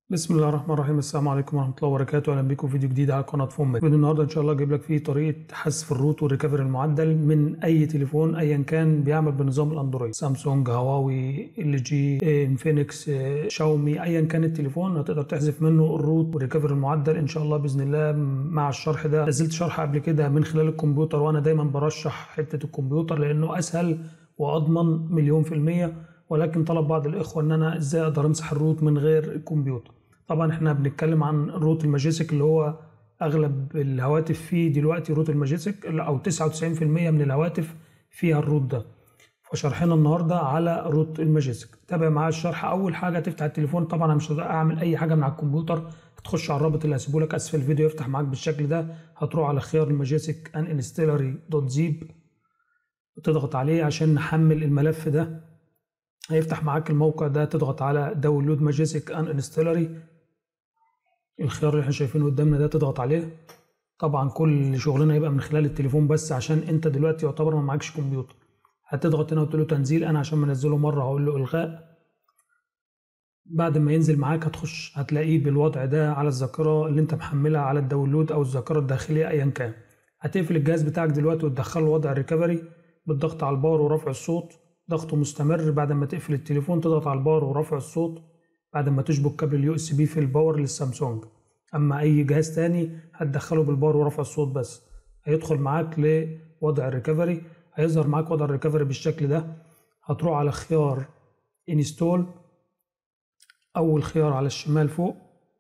بسم الله الرحمن الرحيم. السلام عليكم ورحمة الله وبركاته. أهلا بكم في فيديو جديد على قناة فومك. فيديو النهاردة إن شاء الله أجيب لك فيه طريقة حذف الروت والريكفري المعدل من أي تليفون أيا كان بيعمل بنظام الأندرويد، سامسونج، هواوي، ال جي، انفينكس، شاومي، أيا كان التليفون هتقدر تحذف منه الروت والريكفري المعدل إن شاء الله بإذن الله. مع الشرح ده نزلت شرح قبل كده من خلال الكمبيوتر، وأنا دايما برشح حتة الكمبيوتر لأنه أسهل وأضمن مليون في المية، ولكن طلب بعض الإخوة إن أنا إزاي أقدر أمسح الروت من غير الكمبيوتر. طبعا احنا بنتكلم عن روت الماجيسك اللي هو اغلب الهواتف فيه دلوقتي روت الماجيسك، او 99% من الهواتف فيها الروت ده. فشرحنا النهارده على روت الماجيسك. تابع معايا الشرح. اول حاجه تفتح التليفون، طبعا انا مش هعمل اي حاجه من على الكمبيوتر، تخش على الرابط اللي هسيبه لك اسفل الفيديو يفتح معاك بالشكل ده. هتروح على خيار الماجيسك ان انستلري دوت زيب، تضغط عليه عشان نحمل الملف ده. هيفتح معاك الموقع ده، تضغط على داونلود ماجيسك ان انستلري، الخيار اللي احنا شايفينه قدامنا ده تضغط عليه. طبعا كل شغلنا هيبقى من خلال التليفون بس عشان انت دلوقتي يعتبر ما معكش كمبيوتر. هتضغط هنا وتقول له تنزيل. انا عشان منزله مره هقول له الغاء. بعد ما ينزل معاك هتخش هتلاقيه بالوضع ده على الذاكره اللي انت محملها على الداونلود او الذاكره الداخليه ايا كان. هتقفل الجهاز بتاعك دلوقتي وتدخله وضع الريكفري بالضغط على الباور ورفع الصوت، ضغطه مستمر. بعد ما تقفل التليفون تضغط على الباور ورفع الصوت بعد ما تشبك كابل اليو اس بي في الباور للسامسونج. اما اي جهاز تاني هتدخله بالباور ورفع الصوت بس. هيدخل معاك لوضع الريكفري، هيظهر معاك وضع الريكفري بالشكل ده. هتروح على خيار انستول، اول خيار على الشمال فوق،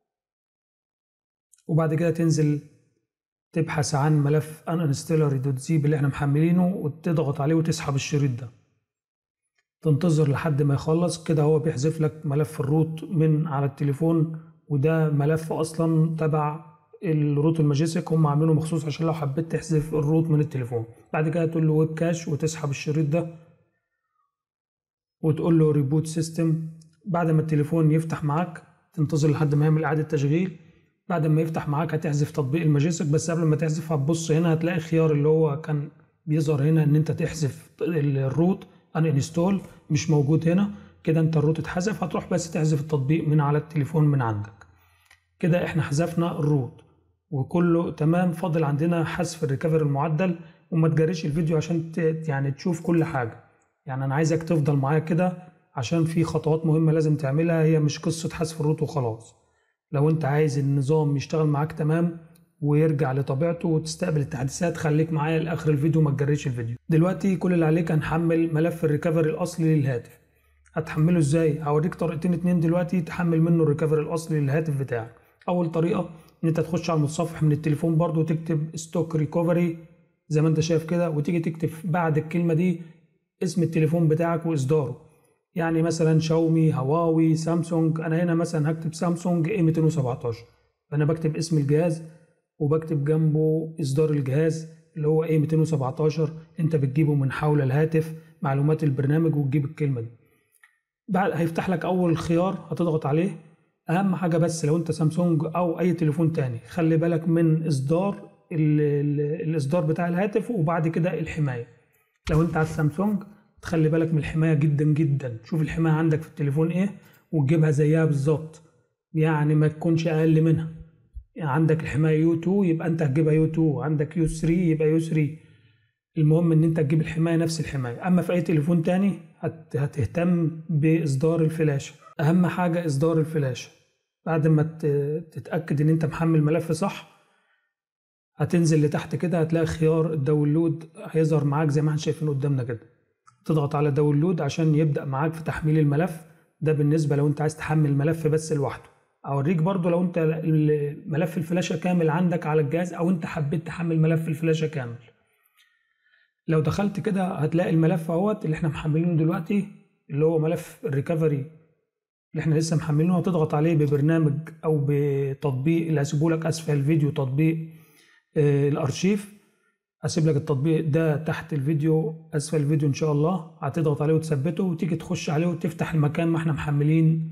وبعد كده تنزل تبحث عن ملف uninstallary.zip اللي احنا محملينه وتضغط عليه وتسحب الشريط ده. تنتظر لحد ما يخلص كده. هو بيحذف لك ملف الروت من على التليفون، وده ملف اصلا تبع الروت الماجيسك، هم عاملينه مخصوص عشان لو حبيت تحذف الروت من التليفون. بعد كده تقول له ويب كاش وتسحب الشريط ده وتقول له ريبوت سيستم. بعد ما التليفون يفتح معاك تنتظر لحد ما يعمل اعاده تشغيل. بعد ما يفتح معاك هتحذف تطبيق الماجيسك، بس قبل ما تحذف هتبص هنا هتلاقي خيار اللي هو كان بيظهر هنا ان انت تحذف الروت ان انستول، مش موجود هنا. كده انت الروت اتحذف. هتروح بس تحذف التطبيق من على التليفون من عندك. كده احنا حذفنا الروت وكله تمام. فاضل عندنا حذف الريكفري المعدل. وما تجريش الفيديو عشان يعني تشوف كل حاجة. يعني انا عايزك تفضل معايا كده عشان في خطوات مهمة لازم تعملها، هي مش قصة حذف الروت وخلاص. لو انت عايز النظام يشتغل معاك تمام ويرجع لطبيعته وتستقبل التحديثات، خليك معايا لاخر الفيديو ما تجريش الفيديو. دلوقتي كل اللي عليك هنحمل ملف الريكفري الاصلي للهاتف. هتحمله ازاي؟ هوريك طريقتين اتنين دلوقتي تحمل منه الريكفري الاصلي للهاتف بتاعك. اول طريقه ان انت تخش على المتصفح من التليفون برضو وتكتب ستوك ريكفري زي ما انت شايف كده، وتيجي تكتب بعد الكلمه دي اسم التليفون بتاعك واصداره. يعني مثلا شاومي، هواوي، سامسونج. انا هنا مثلا هكتب سامسونج اي 217، فانا بكتب اسم الجهاز وبكتب جنبه اصدار الجهاز اللي هو اي 217. انت بتجيبه من حول الهاتف معلومات البرنامج وتجيب الكلمه دي. بعد هيفتح لك اول خيار هتضغط عليه. اهم حاجه بس لو انت سامسونج او اي تليفون تاني خلي بالك من اصدار الاصدار بتاع الهاتف، وبعد كده الحمايه. لو انت على السامسونج تخلي بالك من الحمايه جدا جدا. شوف الحمايه عندك في التليفون ايه وتجيبها زيها بالظبط، يعني ما تكونش اقل منها. يعني عندك الحمايه يو 2 يبقى انت هتجيبها يو 2، عندك يو 3 يبقى يو 3. المهم ان انت تجيب الحمايه نفس الحمايه. اما في اي تليفون تاني هتهتم باصدار الفلاشه. اهم حاجه اصدار الفلاشه. بعد ما تتاكد ان انت محمل ملف صح هتنزل لتحت كده هتلاقي خيار الداونلود هيظهر معاك زي ما احنا شايفين قدامنا كده. تضغط على داونلود عشان يبدا معاك في تحميل الملف ده. بالنسبه لو انت عايز تحمل الملف بس لوحده. اوريك برضو لو انت ملف الفلاشه كامل عندك على الجهاز او انت حبيت تحمل ملف الفلاشه كامل. لو دخلت كده هتلاقي الملف اهوت اللي احنا محملينه دلوقتي اللي هو ملف الريكفري اللي احنا لسه محملينه. هتضغط عليه ببرنامج او بتطبيق اللي هسيبه لك اسفل الفيديو، تطبيق الارشيف. هسيب لك التطبيق ده تحت الفيديو اسفل الفيديو ان شاء الله. هتضغط عليه وتثبته وتيجي تخش عليه وتفتح المكان ما احنا محملين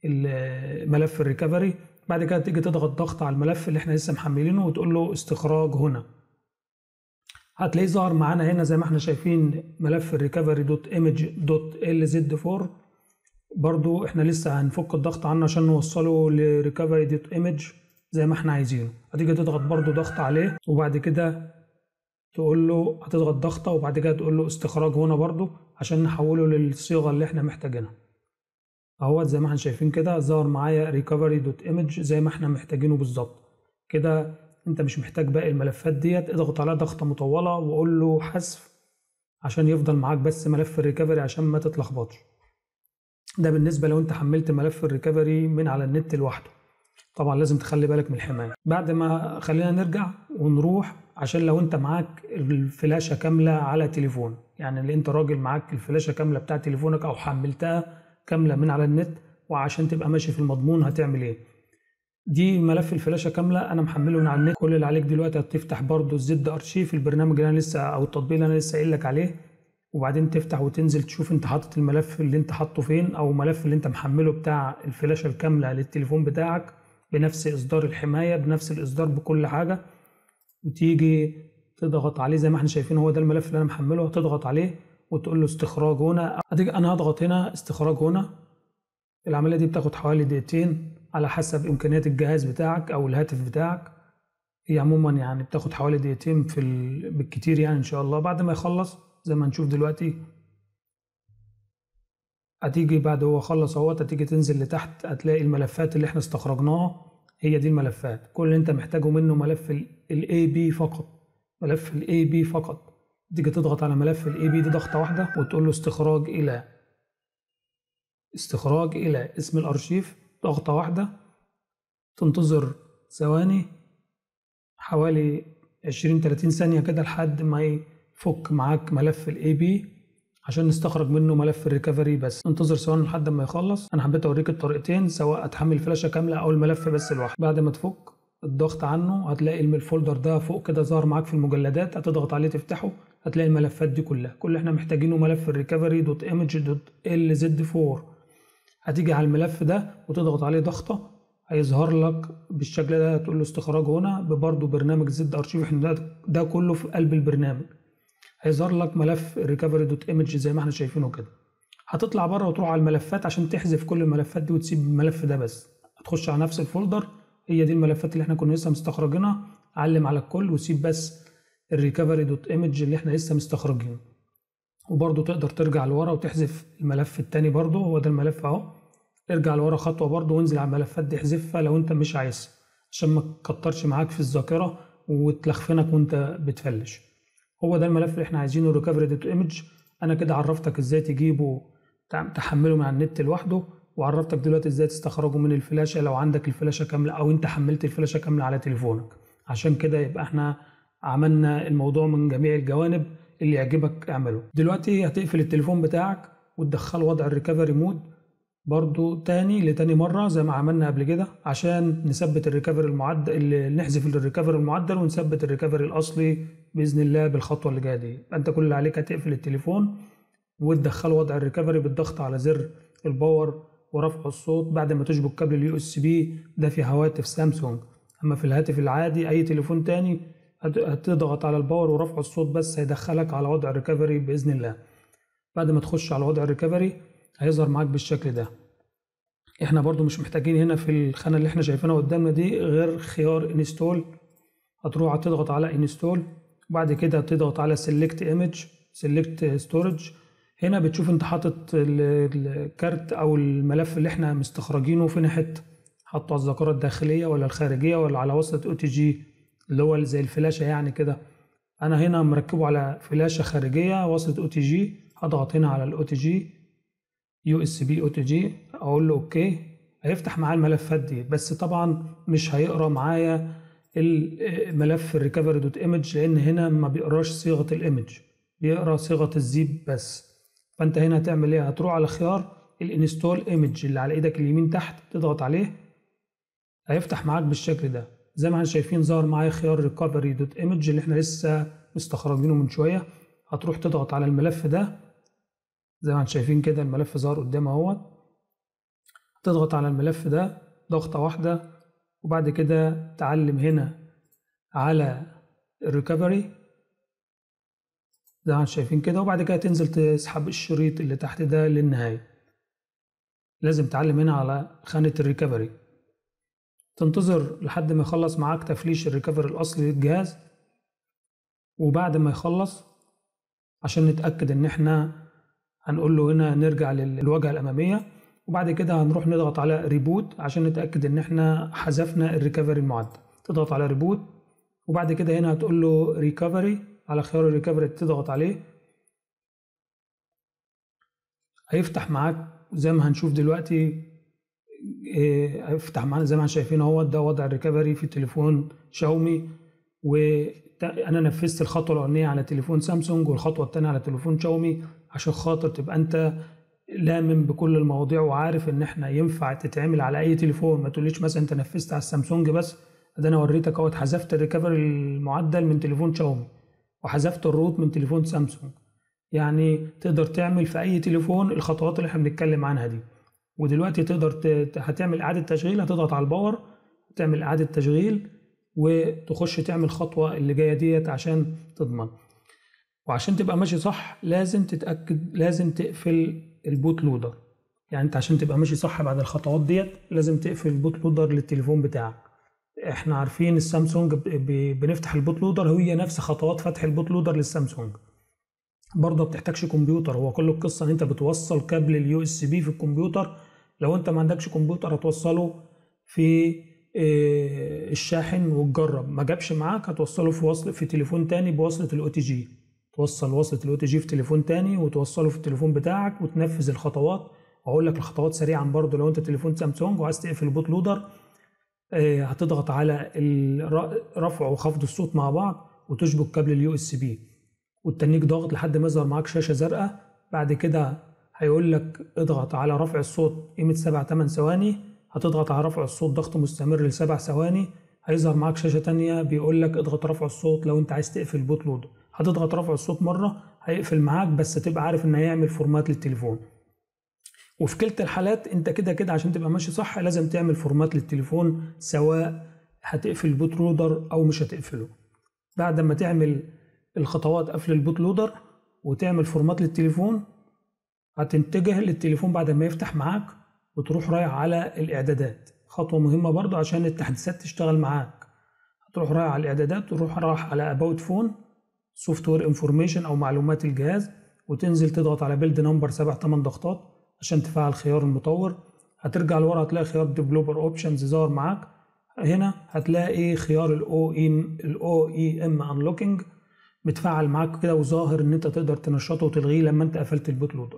ملف الريكفري. بعد كده تيجي تضغط ضغط على الملف اللي احنا لسه محملينه وتقول له استخراج هنا. هتلاقيه ظهر معانا هنا زي ما احنا شايفين ملف الريكفري دوت ايمج دوت ال زد 4 برضو احنا لسه هنفك الضغط عنه عشان نوصله لريكفري دوت ايمج زي ما احنا عايزينه. هتيجي تضغط برضو ضغط عليه، وبعد كده تقول له هتضغط ضغطه، وبعد كده تقول له استخراج هنا برضو عشان نحوله للصيغه اللي احنا محتاجينها. اهوت زي ما احنا شايفين كده ظهر معايا ريكفري دوت ايمج زي ما احنا محتاجينه بالظبط كده. انت مش محتاج باقي الملفات ديت، اضغط عليها ضغطه مطوله وقول له حذف عشان يفضل معاك بس ملف الريكفري عشان ما تتلخبطش. ده بالنسبه لو انت حملت ملف الريكفري من على النت لوحده. طبعا لازم تخلي بالك من الحمايه. بعد ما خلينا نرجع ونروح، عشان لو انت معاك الفلاشه كامله على تليفون، يعني اللي انت راجل معاك الفلاشه كامله بتاع تليفونك او حملتها كامله من على النت، وعشان تبقى ماشي في المضمون هتعمل ايه؟ دي ملف الفلاشه كامله انا محمله من على النت. كل اللي عليك دلوقتي هتفتح برضو الزد ارشيف، البرنامج اللي انا لسه او التطبيق اللي انا لسه قايل لك عليه، وبعدين تفتح وتنزل تشوف انت حاطط الملف اللي انت حاطه فين، او ملف اللي انت محمله بتاع الفلاشه الكامله للتليفون بتاعك بنفس اصدار الحمايه بنفس الاصدار بكل حاجه، وتيجي تضغط عليه زي ما احنا شايفين. هو ده الملف اللي انا محمله، هتضغط عليه وتقول له استخراج هنا. انا هضغط هنا استخراج هنا. العمليه دي بتاخد حوالي دقيقتين على حسب امكانيات الجهاز بتاعك او الهاتف بتاعك. هي عموما يعني بتاخد حوالي دقيقتين بالكتير يعني ان شاء الله. بعد ما يخلص زي ما هنشوف دلوقتي، هتيجي بعد هو خلص اهوت، هتيجي تنزل لتحت هتلاقي الملفات اللي احنا استخرجناها. هي دي الملفات، كل اللي انت محتاجه منه ملف الاي بي فقط، ملف الاي بي فقط. تيجي تضغط على ملف الاي بي دي ضغطه واحده وتقول له استخراج الى اسم الارشيف ضغطه واحده. تنتظر ثواني حوالي 20-30 ثانيه كده لحد ما يفك معاك ملف الاي بي عشان نستخرج منه ملف الريكفري. بس انتظر ثواني لحد ما يخلص. انا حبيت اوريك الطريقتين، سواء اتحمل فلاشه كامله او الملف بس لوحده. بعد ما تفك الضغط عنه هتلاقي الفولدر ده فوق كده ظهر معاك في المجلدات، هتضغط عليه تفتحه هتلاقي الملفات دي كلها. كل اللي احنا محتاجينه ملف الريكفري دوت ايمج دوت ال زد 4. هتيجي على الملف ده وتضغط عليه ضغطه، هيظهر لك بالشكل ده. هتقول له استخراج هنا برضه برنامج زد ارشيف. احنا ده كله في قلب البرنامج. هيظهر لك ملف recovery دوت ايمج زي ما احنا شايفينه كده. هتطلع بره وتروح على الملفات عشان تحذف كل الملفات دي وتسيب الملف ده بس. هتخش على نفس الفولدر، هي دي الملفات اللي احنا كنا لسه مستخرجينها. علم على الكل وسيب بس الريكفري دوت ايمج اللي احنا لسه مستخرجينه. وبرضه تقدر ترجع لورا وتحذف الملف التاني برضه، هو ده الملف اهو. ارجع لورا خطوه برضه وانزل على الملفات دي احذفها لو انت مش عايزها، عشان ما تكترش معاك في الذاكره وتلخفنك وانت بتفلش. هو ده الملف اللي احنا عايزينه ريكفري دوت ايمج. انا كده عرفتك ازاي تجيبه تحمله من على النت لوحده، وعرفتك دلوقتي ازاي تستخرجه من الفلاشه لو عندك الفلاشه كامله او انت حملت الفلاشه كامله على تليفونك. عشان كده يبقى احنا عملنا الموضوع من جميع الجوانب. اللي يعجبك اعمله. دلوقتي هتقفل التليفون بتاعك وتدخله وضع الريكفري مود برضو لتاني مرة زي ما عملنا قبل كده، عشان نثبت الريكفري المعدل، نحذف الريكفري المعدل ونثبت الريكفري الأصلي بإذن الله بالخطوة اللي جاية دي. أنت كل اللي عليك هتقفل التليفون وتدخله وضع الريكفري بالضغط على زر الباور ورفع الصوت بعد ما تشبك كابل اليو اس بي. ده في هواتف سامسونج، أما في الهاتف العادي أي تليفون تاني هتضغط على الباور ورفع الصوت بس هيدخلك على وضع الريكفري بإذن الله. بعد ما تخش على وضع الريكفري هيظهر معاك بالشكل ده. احنا برضو مش محتاجين هنا في الخانة اللي احنا شايفينها قدامنا دي غير خيار انستول. هتروح تضغط على انستول، وبعد كده تضغط على سيلكت ايمج سيلكت ستورج. هنا بتشوف انت حاطط الكارت او الملف اللي احنا مستخرجينه في حته، حاطه على الذاكره الداخليه ولا الخارجيه ولا على وصلة او تي جي اللي هو زي الفلاشه يعني كده. انا هنا مركبه على فلاشه خارجيه وصلة او تي جي. هضغط هنا على الاو تي جي يو اس بي او تي جي، اقول له اوكي. هيفتح معايا الملفات دي، بس طبعا مش هيقرا معايا الملف الريكفري دوت ايمج لان هنا ما بيقراش صيغه الايمج، بيقرا صيغه الزيب بس. فانت هنا هتعمل ايه؟ هتروح على خيار الانستول ايمج اللي على ايدك اليمين تحت، تضغط عليه هيفتح معاك بالشكل ده. زي ما احنا شايفين ظهر معايا خيار ريكفري دوت ايمج اللي احنا لسه مستخرجينه من شويه. هتروح تضغط على الملف ده زي ما انتم شايفين كده، الملف ظهر قدام اهوت. تضغط على الملف ده ضغطة واحدة، وبعد كده تعلم هنا على الريكفري زي ما انتم شايفين كده، وبعد كده تنزل تسحب الشريط اللي تحت ده للنهاية. لازم تعلم هنا على خانة الريكفري، تنتظر لحد ما يخلص معاك تفليش الريكفري الأصلي للجهاز. وبعد ما يخلص عشان نتأكد إن إحنا هنقول له هنا نرجع للواجهة الأمامية، وبعد كده هنروح نضغط على ريبوت عشان نتأكد إن إحنا حذفنا الريكفري المعدل. تضغط على ريبوت، وبعد كده هنا هتقول له ريكفري، على خيار الريكفري تضغط عليه، هيفتح معاك زي ما هنشوف دلوقتي. هيفتح معانا زي ما احنا شايفين اهو، ده وضع الريكفري في تليفون شاومي، وانا نفذت الخطوه الاولانيه على تليفون سامسونج والخطوه الثانيه على تليفون شاومي، عشان خاطر تبقى انت لامن بكل المواضيع وعارف ان احنا ينفع تتعمل على اي تليفون. ما تقوليش مثلا انت نفذت على السامسونج بس، ده انا وريتك اهو حذفت الريكفري المعدل من تليفون شاومي وحذفت الروت من تليفون سامسونج. يعني تقدر تعمل في اي تليفون الخطوات اللي احنا بنتكلم عنها دي. ودلوقتي تقدر هتعمل اعاده تشغيل، هتضغط على الباور تعمل اعاده تشغيل وتخش تعمل الخطوه اللي جايه ديت عشان تضمن. وعشان تبقى ماشي صح لازم تتاكد، لازم تقفل البوت لودر. يعني انت عشان تبقى ماشي صح بعد الخطوات ديت لازم تقفل البوت لودر للتليفون بتاعك. احنا عارفين السامسونج بنفتح البوت لودر، هي نفس خطوات فتح البوت لودر للسامسونج. برضه ما بتحتاجش كمبيوتر، هو كل القصه ان انت بتوصل كابل اليو اس بي في الكمبيوتر. لو انت ما عندكش كمبيوتر هتوصله في الشاحن وتجرب، ما جابش معاك هتوصله في تليفون تاني بوصله الاو تي جي. توصل وصله الاو تي جي في تليفون تاني وتوصله في التليفون بتاعك وتنفذ الخطوات. واقول لك الخطوات سريعا برضه. لو انت تليفون سامسونج وعايز تقفل البوت لودر، هتضغط على رفع وخفض الصوت مع بعض وتشبك كابل اليو اس بي والتنيك ضغط لحد ما يظهر معاك شاشه زرقاء. بعد كده هيقول لك اضغط على رفع الصوت قيمه 7-8 ثواني، هتضغط على رفع الصوت ضغط مستمر ل7 ثواني، هيظهر معاك شاشه تانية بيقول لك اضغط رفع الصوت لو انت عايز تقفل البوت لودر. هتضغط رفع الصوت مره هيقفل معاك، بس تبقى عارف ان هيعمل فورمات للتليفون. وفي كلتا الحالات انت كده كده عشان تبقى ماشي صح لازم تعمل فورمات للتليفون، سواء هتقفل البوت لودر او مش هتقفله. بعد ما تعمل الخطوات قفل البوت لودر وتعمل فورمات للتليفون، هتتجه للتليفون بعد ما يفتح معاك وتروح رايح على الاعدادات. خطوه مهمه برضو عشان التحديثات تشتغل معاك. هتروح رايح على الاعدادات وتروح رايح على اباوت فون سوفت وير انفورميشن او معلومات الجهاز، وتنزل تضغط على بيلد نمبر 7-8 ضغطات عشان تفعل خيار المطور. هترجع لورا هتلاقي خيار ديفلوبر اوبشنز ظهر معاك. هنا هتلاقي خيار الاو اي ام انلوكينج متفعل معاك كده وظاهر ان انت تقدر تنشطه وتلغيه لما انت قفلت البوت لودر.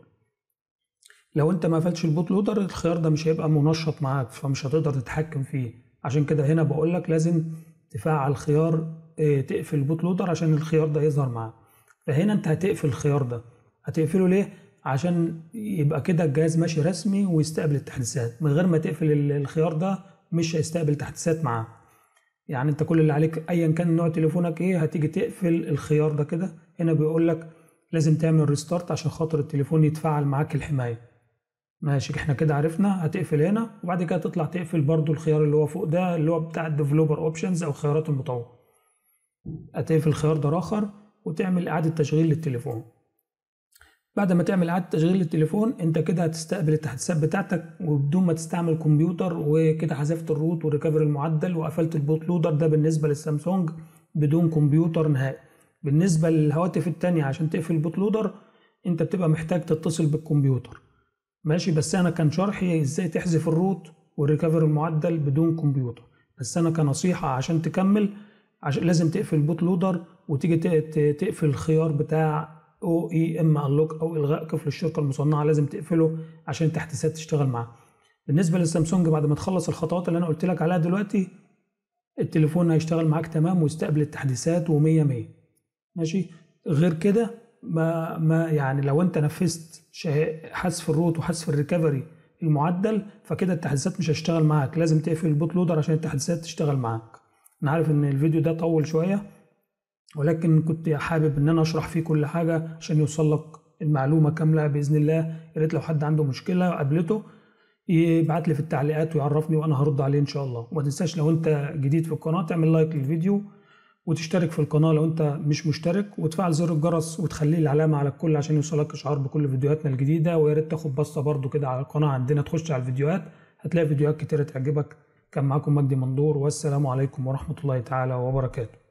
لو انت ما قفلتش البوت لودر الخيار ده مش هيبقى منشط معاك فمش هتقدر تتحكم فيه. عشان كده هنا بقول لك لازم تفعل خيار تقفل البوت لودر عشان الخيار ده يظهر معاك. فهنا انت هتقفل الخيار ده. هتقفله ليه؟ عشان يبقى كده الجهاز ماشي رسمي ويستقبل التحديثات. من غير ما تقفل الخيار ده مش هيستقبل تحديثات معاك. يعني انت كل اللي عليك ايا كان نوع تليفونك ايه هتيجي تقفل الخيار ده كده. هنا بيقول لك لازم تعمل ريستارت عشان خاطر التليفون يتفعل معاك الحمايه. ماشي، احنا كده عرفنا. هتقفل هنا وبعد كده تطلع تقفل برضو الخيار اللي هو فوق ده اللي هو بتاع الديفلوبر اوبشنز او خيارات المطور. هتقفل الخيار ده اخر وتعمل اعاده تشغيل للتليفون. بعد ما تعمل اعاده تشغيل للتليفون انت كده هتستقبل التحديثات بتاعتك وبدون ما تستعمل كمبيوتر، وكده حذفت الروت والريكفري المعدل وقفلت البوت لودر. ده بالنسبه للسامسونج بدون كمبيوتر نهائي. بالنسبه للهواتف التانية عشان تقفل البوت لودر انت بتبقى محتاج تتصل بالكمبيوتر. ماشي، بس انا كان شرحي ازاي تحذف الروت والريكفري المعدل بدون كمبيوتر. بس انا كنصيحه عشان تكمل عشان لازم تقفل البوت لودر وتيجي تقفل الخيار بتاع او اي ام انلوك او الغاء قفل الشركه المصنعه، لازم تقفله عشان التحديثات تشتغل معاه. بالنسبه للسامسونج بعد ما تخلص الخطوات اللي انا قلت لك عليها دلوقتي التليفون هيشتغل معاك تمام ويستقبل التحديثات و100 100. ماشي، غير كده ما يعني لو انت نفذت حذف الروت وحذف الريكفري المعدل فكده التحديثات مش هتشتغل معاك. لازم تقفل البوت لودر عشان التحديثات تشتغل معاك. انا عارف ان الفيديو ده طول شويه ولكن كنت حابب ان انا اشرح فيه كل حاجه عشان يوصل لك المعلومه كامله باذن الله. يا ريت لو حد عنده مشكله قابلته يبعت لي في التعليقات ويعرفني وانا هرد عليه ان شاء الله. وما تنساش لو انت جديد في القناه تعمل لايك للفيديو وتشترك في القناة لو انت مش مشترك، وتفعل زر الجرس وتخليه العلامة على الكل عشان يوصلك اشعار بكل فيديوهاتنا الجديدة. ويا ريت تاخد بصة برضو كده على القناة عندنا، تخش على الفيديوهات هتلاقي فيديوهات كتيرة تعجبك. كان معاكم مجدي مندور، والسلام عليكم ورحمة الله تعالى وبركاته.